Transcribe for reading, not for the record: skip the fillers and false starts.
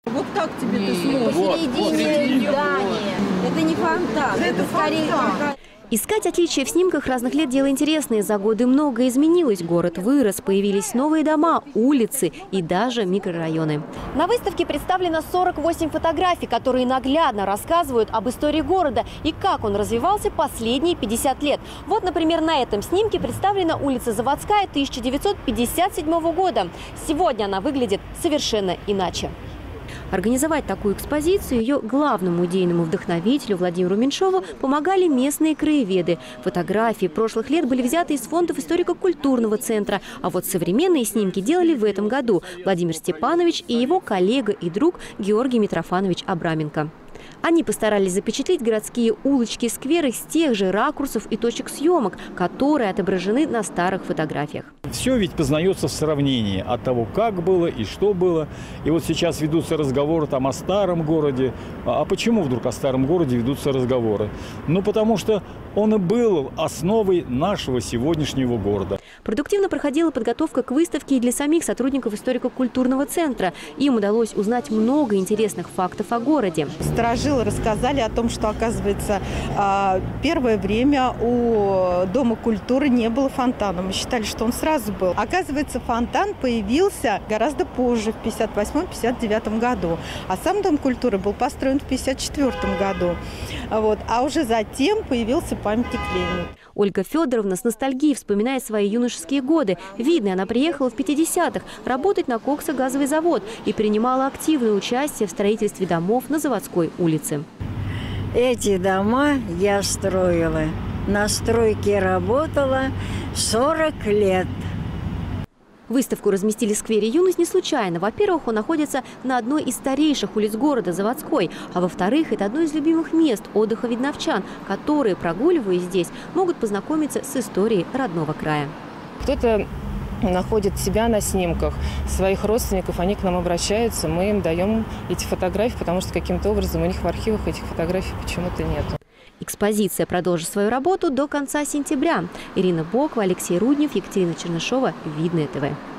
Вот так тебе ты сможешь. Посередине здания. Это не фонтан, это скорее фонтан. Искать отличия в снимках разных лет – дело интересное. За годы многое изменилось. Город вырос, появились новые дома, улицы и даже микрорайоны. На выставке представлено 48 фотографий, которые наглядно рассказывают об истории города и как он развивался последние 50 лет. Вот, например, на этом снимке представлена улица Заводская 1957 года. Сегодня она выглядит совершенно иначе. Организовать такую экспозицию ее главному идейному вдохновителю Владимиру Меньшову помогали местные краеведы. Фотографии прошлых лет были взяты из фондов историко-культурного центра, а вот современные снимки делали в этом году Владимир Степанович и его коллега и друг Георгий Митрофанович Абраменко. Они постарались запечатлеть городские улочки и скверы с тех же ракурсов и точек съемок, которые отображены на старых фотографиях. Все ведь познается в сравнении от того, как было и что было. И вот сейчас ведутся разговоры там о старом городе. А почему вдруг о старом городе ведутся разговоры? Ну, потому что он и был основой нашего сегодняшнего города. Продуктивно проходила подготовка к выставке и для самих сотрудников историко-культурного центра. Им удалось узнать много интересных фактов о городе. Старожилы рассказали о том, что, оказывается, первое время у Дома культуры не было фонтана. Мы считали, что он сразу был. Оказывается, фонтан появился гораздо позже, в 1958-1959 году. А сам Дом культуры был построен в 1954 году. Вот. А уже затем появился памятник Ленину. Ольга Федоровна с ностальгией вспоминает свои юношеские годы. Видно, она приехала в 50-х работать на коксогазовый завод и принимала активное участие в строительстве домов на Заводской улице. Эти дома я строила. На стройке работала 40 лет. Выставку разместили в сквере «Юность» не случайно. Во-первых, он находится на одной из старейших улиц города, Заводской. А во-вторых, это одно из любимых мест отдыха видновчан, которые, прогуливаясь здесь, могут познакомиться с историей родного края. Кто-то находит себя на снимках, своих родственников, они к нам обращаются, мы им даем эти фотографии, потому что каким-то образом у них в архивах этих фотографий почему-то нет. Экспозиция продолжит свою работу до конца сентября. Ирина Бокова, Алексей Руднев, Екатерина Чернышова. Видное ТВ.